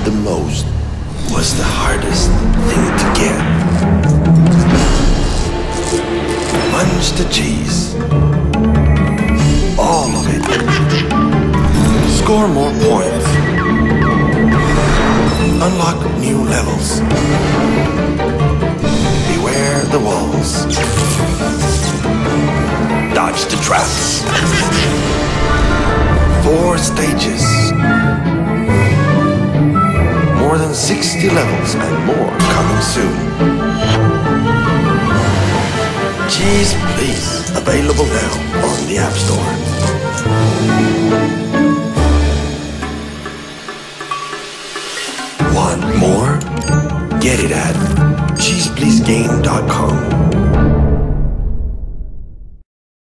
the most was the hardest thing to get. Munch the cheese. All of it. Score more points. Unlock new levels. Beware the walls. Dodge the traps. 4 stages. More than 60 levels and more coming soon. Cheese Please, available now on the App Store. Want more? Get it at cheesepleasegame.com.